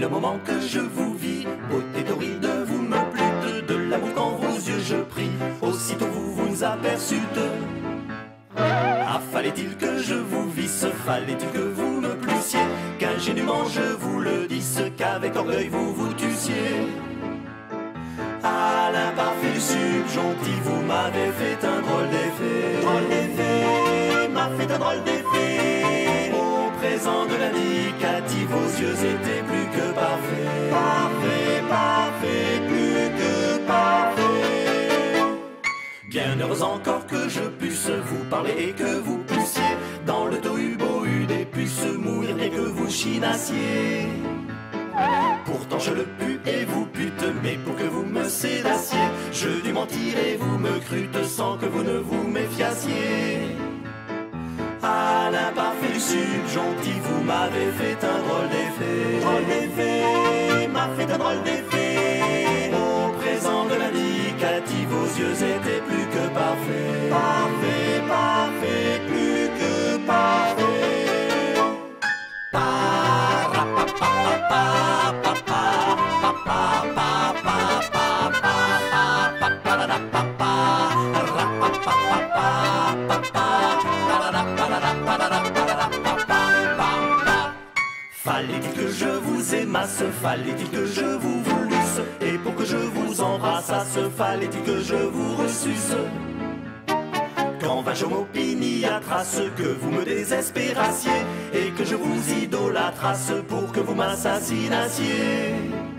le moment que je vous vis, beauté torride, vous me plûtes, de l'amour quand vos yeux je prie, aussitôt vous vous aperçûtes. Ah, fallait-il que je vous visse, fallait-il que vous me plussiez, qu'ingénument je vous le dise, qu'avec orgueil vous vous tussiez. À l'imparfait du subjonctif, vous m'avez fait un drôle d'effet. Drôle d'effet, m'a fait un drôle d'effet. Au présent de l'indicatif, vos yeux étaient plus que parfaits. Parfait, parfait, plus que parfait. Bien heureux encore que je puisse vous parler et que vous puissiez, dans le tohu-bohu des puces, mourir bien que vous chinassiez. Pourtant je le pus et vous pute, mais pour que vous me sédassiez, je dus mentir et vous me crûtes sans que vous ne vous méfiassiez. À l'imparfait du subjonctif, vous m'avez fait un drôle d'effet. Drôle d'effet, m'a fait un drôle d'effet. Au présent de l'indicatif, vos yeux étaient plus que parfaits. Parfait, parfait, plus que parfait. Fallait-il que je vous aimasse, fallait-il que je vous voulusse, et pour que je vous embrassasse, fallait-il que je vous reçusse. Quand vint je m'opiniâtrasse, que vous me désespérassiez, et que je vous idolâtrasse pour que vous m'assassinassiez.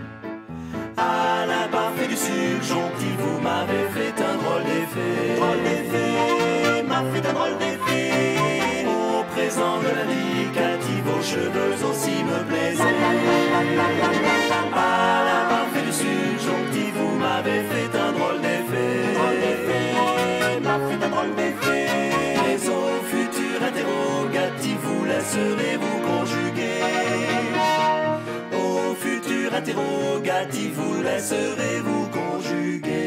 À l'imparfait du subjonctif, vous m'avez fait un drôle d'effet. Drôle d'effet, m'a fait un drôle d'effet. Au présent de l'indicatif, vos cheveux aussi me plaisaient. À l'imparfait du subjonctif, vous m'avez fait un drôle d'effet. Drôle d'effet, m'a fait un drôle d'effet. Mais au futur interrogatif, vous laisserez vous conjuguer. Au futur interrogatif, vous laisserez vous conjuguer.